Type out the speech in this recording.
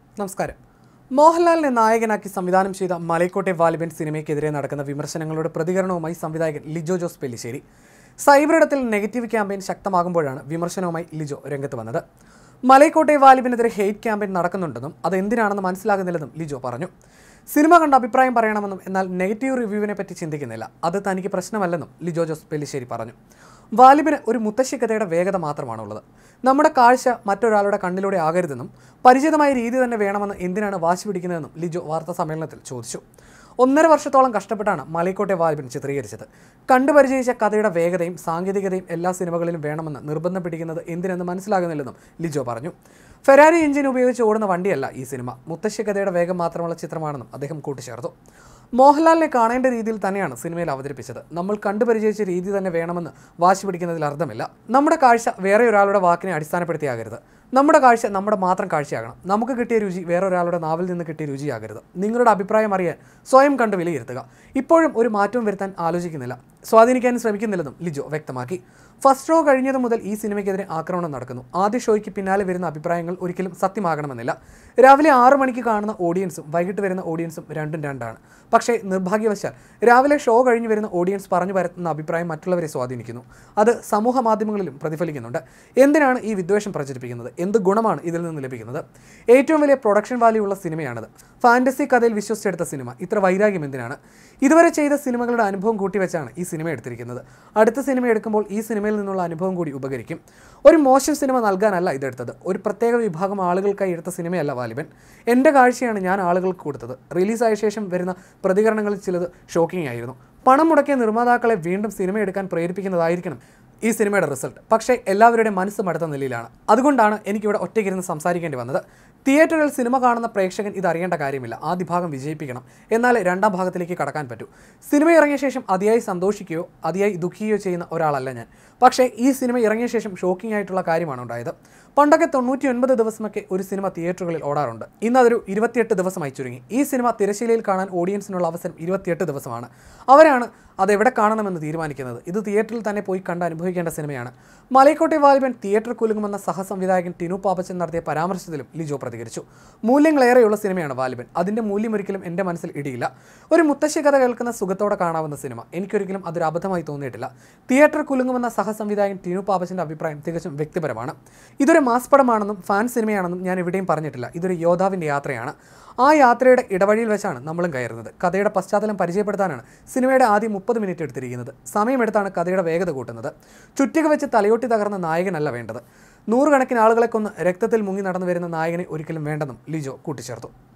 നമസ്കാരം. മോഹൻലാലിനെ നായകനാക്കി സംവിധാനം ചെയ്ത മലൈക്കോട്ടെ വാലിബൻ സിനിമയ്ക്കെതിരെ നടക്കുന്ന വിമർശനങ്ങളുടെ പ്രതികരണവുമായി സംവിധായകൻ ലിജോ ജോസ് പെല്ലിശ്ശേരി. സൈബറിടത്തിൽ നെഗറ്റീവ് ക്യാമ്പയിൻ ശക്തമാകുമ്പോഴാണ് വിമർശനവുമായി ലിജോ രംഗത്ത് വന്നത്. മലൈക്കോട്ടെ വാലിബിനെതിരെ ഹെയ്റ്റ് ക്യാമ്പയിൻ നടക്കുന്നുണ്ടെന്നും അത് എന്തിനാണെന്ന് മനസ്സിലാകുന്നില്ലെന്നും ലിജോ പറഞ്ഞു. സിനിമ കണ്ട അഭിപ്രായം പറയണമെന്നും എന്നാൽ നെഗറ്റീവ് റിവ്യൂവിനെ പറ്റി ചിന്തിക്കുന്നില്ല, അത് തനിക്ക് പ്രശ്നമല്ലെന്നും ലിജോ ജോസ് പെല്ലിശ്ശേരി പറഞ്ഞു. വാലിബിന് ഒരു മുത്തശ്ശിക്കഥയുടെ വേഗത മാത്രമാണുള്ളത്. നമ്മുടെ കാഴ്ച മറ്റൊരാളുടെ കണ്ണിലൂടെ ആകരുതെന്നും പരിചിതമായ രീതി തന്നെ വേണമെന്ന് എന്തിനാണ് വാശി പിടിക്കുന്നതെന്നും ലിജോ വാർത്താ സമ്മേളനത്തിൽ ചോദിച്ചു. 1.5 വർഷത്തോളം കഷ്ടപ്പെട്ടാണ് മലൈക്കോട്ടെ വാലിബൻ ചിത്രീകരിച്ചത്. കണ്ടുപരിചയിച്ച കഥയുടെ വേഗതയും സാങ്കേതികതയും എല്ലാ സിനിമകളിലും വേണമെന്ന് നിർബന്ധം പിടിക്കുന്നത് എന്തിനെന്ന് മനസ്സിലാകുന്നില്ലെന്നും ലിജോ പറഞ്ഞു. ഫെരാരി എഞ്ചിൻ ഉപയോഗിച്ച് ഓടുന്ന വണ്ടിയല്ല ഈ സിനിമ, മുത്തശ്ശി കഥയുടെ വേഗം മാത്രമുള്ള ചിത്രമാണെന്നും അദ്ദേഹം കൂട്ടിച്ചേർത്തു. മോഹൻലാലിനെ കാണേണ്ട രീതിയിൽ തന്നെയാണ് സിനിമയിൽ അവതരിപ്പിച്ചത്. നമ്മൾ കണ്ടുപരിചയിച്ച രീതി തന്നെ വേണമെന്ന് വാശി പിടിക്കുന്നതിൽ അർത്ഥമില്ല. നമ്മുടെ കാഴ്ച വേറെ ഒരാളുടെ വാക്കിനെ അടിസ്ഥാനപ്പെടുത്തിയാകരുത്. നമ്മുടെ കാഴ്ച നമ്മുടെ മാത്രം കാഴ്ചയാകണം. നമുക്ക് കിട്ടിയ രുചി വേറൊരാളുടെ നാവിൽ നിന്ന് കിട്ടിയ രുചിയാകരുത്. നിങ്ങളുടെ അഭിപ്രായം അറിയാൻ സ്വയം കണ്ട് വിലയിരുത്തുക. ഇപ്പോഴും ഒരു മാറ്റവും വരുത്താൻ ആലോചിക്കുന്നില്ല, സ്വാധീനിക്കാനും ശ്രമിക്കുന്നില്ലെന്നും ലിജോ വ്യക്തമാക്കി. ഫസ്റ്റ് ഷോ കഴിഞ്ഞതു മുതൽ ഈ സിനിമയ്ക്കെതിരെ ആക്രമണം നടക്കുന്നു. ആദ്യ ഷോയ്ക്ക് പിന്നാലെ വരുന്ന അഭിപ്രായങ്ങൾ ഒരിക്കലും സത്യമാകണമെന്നില്ല. രാവിലെ 6 മണിക്ക് കാണുന്ന ഓഡിയൻസും വൈകിട്ട് വരുന്ന ഓഡിയൻസും രണ്ടും രണ്ടാണ്. പക്ഷേ നിർഭാഗ്യവശാൽ രാവിലെ ഷോ കഴിഞ്ഞ് വരുന്ന ഓഡിയൻസ് പറഞ്ഞു പരത്തുന്ന അഭിപ്രായം മറ്റുള്ളവരെ സ്വാധീനിക്കുന്നു. അത് സമൂഹ മാധ്യമങ്ങളിലും പ്രതിഫലിക്കുന്നുണ്ട്. എന്തിനാണ് ഈ വിദ്വേഷം പ്രചരിപ്പിക്കുന്നത്? എന്ത് ഗുണമാണ് ഇതിൽ നിന്ന് ലഭിക്കുന്നത്? ഏറ്റവും വലിയ പ്രൊഡക്ഷൻ വാല്യൂ ഉള്ള സിനിമയാണിത്. ഫാന്റസി കഥയിൽ വിശ്വസിച്ചെടുത്ത സിനിമ. ഇത്ര വൈരാഗ്യം എന്തിനാണ്? ഇതുവരെ ചെയ്ത സിനിമകളുടെ അനുഭവം കൂട്ടിവെച്ചാണ് ഈ സിനിമ എടുത്തിരിക്കുന്നത്. അടുത്ത സിനിമ എടുക്കുമ്പോൾ ഈ സിനിമയിൽ നിന്നുള്ള അനുഭവം കൂടി ഉപകരിക്കും. ഒരു മോശം സിനിമ നൽകാനല്ല ഇതെടുത്തത്. ഒരു പ്രത്യേക വിഭാഗം ആളുകൾക്കായി എടുത്ത സിനിമയല്ല വാലിബൻ. എൻ്റെ കാഴ്ചയാണ് ഞാൻ ആളുകൾക്ക് കൊടുത്തത്. റിലീസായ ശേഷം വരുന്ന പ്രതികരണങ്ങളിൽ ചിലത് ഷോക്കിംഗ് ആയിരുന്നു. പണം മുടക്കിയ നിർമ്മാതാക്കളെ വീണ്ടും സിനിമ എടുക്കാൻ പ്രേരിപ്പിക്കുന്നതായിരിക്കണം ഈ സിനിമയുടെ റിസൾട്ട്. പക്ഷേ എല്ലാവരുടെയും മനസ്സും അടുത്ത നിലയിലാണ്. അതുകൊണ്ടാണ് എനിക്കിവിടെ ഒറ്റയ്ക്കിരുന്ന് സംസാരിക്കേണ്ടി വന്നത്. തിയേറ്ററിൽ സിനിമ കാണുന്ന പ്രേക്ഷകൻ ഇത് അറിയേണ്ട കാര്യമില്ല. ആദ്യ ഭാഗം വിജയിപ്പിക്കണം, എന്നാലേ രണ്ടാം ഭാഗത്തിലേക്ക് കടക്കാൻ പറ്റൂ. സിനിമ ഇറങ്ങിയ ശേഷം അതിയായി സന്തോഷിക്കുകയോ അതിയായി ദുഃഖിക്കുകയോ ചെയ്യുന്ന ഒരാളല്ല ഞാൻ. പക്ഷേ ഈ സിനിമ ഇറങ്ങിയ ശേഷം ഷോക്കിംഗ് ആയിട്ടുള്ള കാര്യമാണ് ഉണ്ടായത്. പണ്ടൊക്കെ 99 ദിവസമൊക്കെ ഒരു സിനിമ തിയേറ്ററുകളിൽ ഓടാറുണ്ട്. ഇന്നതൊരു 28 ദിവസമായി ചുരുങ്ങി. ഈ സിനിമ തിരശ്ശീലയിൽ കാണാൻ ഓഡിയൻസിനുള്ള അവസരം 28 ദിവസമാണ്. അവരാണ് അതെവിടെ കാണണമെന്ന് തീരുമാനിക്കുന്നത്. ഇത് തിയേറ്ററിൽ തന്നെ പോയി കണ്ട് അനുഭവിക്കേണ്ട സിനിമയാണ്. മലൈക്കോട്ടെ വാലിബൻ തിയേറ്റർ കുലുങ്ങുമെന്ന സഹസംവിധായകൻ ടിനു പാപ്പച്ചൻ നടത്തിയ പരാമർശത്തിലും ലിജോ പ്രതികരിച്ചു. മൂല്യങ്ങളേറെയുള്ള സിനിമയാണ് വാലിബൻ. അതിൻ്റെ മൂല്യം ഒരിക്കലും എൻ്റെ മനസ്സിൽ ഇടിയില്ല. ഒരു മുത്തശ്ശി കഥ കേൾക്കുന്ന സുഖത്തോടെ കാണാവുന്ന സിനിമ. എനിക്കൊരിക്കലും അതൊരു അബദ്ധമായി തോന്നിയിട്ടില്ല. തിയേറ്റർ കുലുങ്ങുമെന്ന സഹസംവിധായകൻ ടിനു പാപ്പച്ചൻ്റെ അഭിപ്രായം തികച്ചും വ്യക്തിപരമാണ്. ഇതൊരു മാസ് പടമാണെന്നും ഫാൻ സിനിമയാണെന്നും ഞാൻ എവിടെയും പറഞ്ഞിട്ടില്ല. ഇതൊരു യോദ്ധാവിൻ്റെ യാത്രയാണ്. ആ യാത്രയുടെ ഇടവഴിയിൽ വെച്ചാണ് നമ്മളും കയറുന്നത്. കഥയുടെ പശ്ചാത്തലം പരിചയപ്പെടുത്താനാണ് സിനിമയുടെ ആദ്യം 30 മിനിറ്റ് എടുത്തിരിക്കുന്നത്. സമയമെടുത്താണ് കഥയുടെ വേഗത കൂട്ടുന്നത്. ചുറ്റിക വെച്ച് തലയൊട്ടി തകർന്ന നായകനല്ല വേണ്ടത്. 100 കണക്കിന് ആളുകളെ കൊന്ന് രക്തത്തിൽ മുങ്ങി നടന്നു വരുന്ന നായകനെ ഒരിക്കലും വേണ്ടെന്നും ലിജോ കൂട്ടിച്ചേർത്തു.